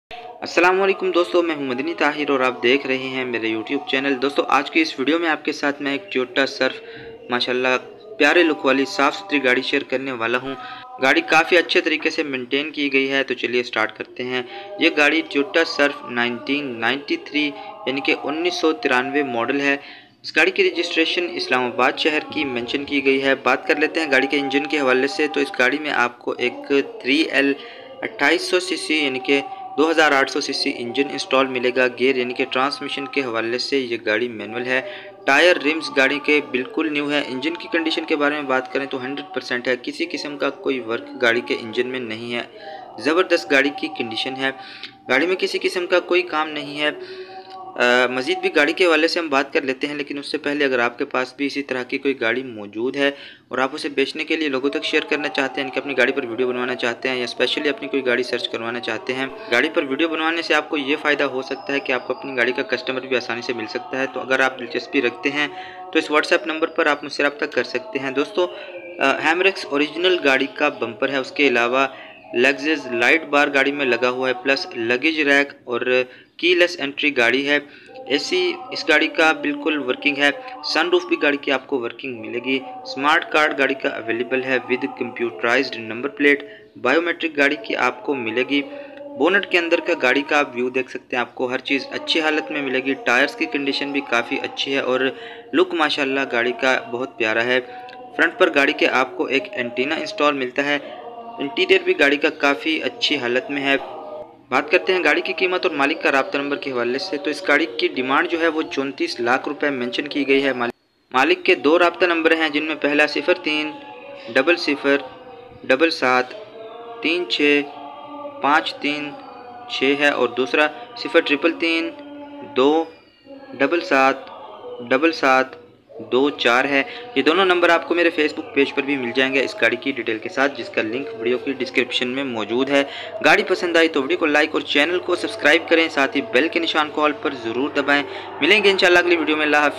अस्सलाम वालेकुम दोस्तों, मैं हूं मदनी ताहिर और आप देख रहे हैं मेरे यूट्यूब चैनल। दोस्तों आज की इस वीडियो में आपके साथ मैं एक टोयोटा सर्फ माशाल्लाह प्यारे लुक वाली साफ़ सुथरी गाड़ी शेयर करने वाला हूं। गाड़ी काफ़ी अच्छे तरीके से मेंटेन की गई है, तो चलिए स्टार्ट करते हैं। ये गाड़ी टोयोटा सर्फ 1993 यानी कि 1993 मॉडल है। इस गाड़ी की रजिस्ट्रेशन इस्लामाबाद शहर की मेंशन की गई है। बात कर लेते हैं गाड़ी के इंजन के हवाले से, तो इस गाड़ी में आपको एक 3L 2800 सीसी यानी कि 2800 सीसी इंजन इंस्टॉल मिलेगा। गियर यानी कि ट्रांसमिशन के हवाले से ये गाड़ी मैनुअल है। टायर रिम्स गाड़ी के बिल्कुल न्यू है। इंजन की कंडीशन के बारे में बात करें तो 100% है, किसी किस्म का कोई वर्क गाड़ी के इंजन में नहीं है। ज़बरदस्त गाड़ी की कंडीशन है, गाड़ी में किसी किस्म का कोई काम नहीं है। मज़ीद भी गाड़ी के हवाले से हम बात कर लेते हैं, लेकिन उससे पहले अगर आपके पास भी इसी तरह की कोई गाड़ी मौजूद है और आप उसे बेचने के लिए लोगों तक शेयर करना चाहते हैं कि अपनी गाड़ी पर वीडियो बनवाना चाहते हैं या स्पेशली अपनी कोई गाड़ी सर्च करवाना चाहते हैं, गाड़ी पर वीडियो बनवाने से आपको ये फ़ायदा हो सकता है कि आपको अपनी गाड़ी का कस्टमर भी आसानी से मिल सकता है। तो अगर आप दिलचस्पी रखते हैं तो इस व्हाट्सएप नंबर पर आप मुझसे रब्ता कर सकते हैं। दोस्तों हैमरेक्स ओरिजिनल गाड़ी का बम्पर है, उसके अलावा लग्जस लाइट बार गाड़ी में लगा हुआ है, प्लस लगेज रैक और कीलेस एंट्री गाड़ी है। एसी इस गाड़ी का बिल्कुल वर्किंग है। सनरूफ भी गाड़ी की आपको वर्किंग मिलेगी। स्मार्ट कार्ड गाड़ी का अवेलेबल है with computerised number plate. Biometric गाड़ी की आपको मिलेगी। बोनट के अंदर का गाड़ी का आप व्यू देख सकते हैं, आपको हर चीज़ अच्छी हालत में मिलेगी। टायर्स की कंडीशन भी काफ़ी अच्छी है और लुक माशाल्लाह गाड़ी का बहुत प्यारा है। फ्रंट पर गाड़ी के आपको एक एंटीना इंस्टॉल मिलता है। इंटीरियर भी गाड़ी का काफ़ी अच्छी हालत में है। बात करते हैं गाड़ी की कीमत और मालिक का राब्ता नंबर के हवाले से, तो इस गाड़ी की डिमांड जो है वो 34 लाख रुपए मेंशन की गई है। मालिक के दो राब्ता नंबर हैं, जिनमें पहला 03 00 77 36 536 है और दूसरा 03 2 77 77 24 है। ये दोनों नंबर आपको मेरे फेसबुक पेज पर भी मिल जाएंगे इस गाड़ी की डिटेल के साथ, जिसका लिंक वीडियो की डिस्क्रिप्शन में मौजूद है। गाड़ी पसंद आई तो वीडियो को लाइक और चैनल को सब्सक्राइब करें, साथ ही बेल के निशान को ऑल पर ज़रूर दबाएं। मिलेंगे इंशाल्लाह अगली वीडियो में। अल्लाह हाफ़िज़।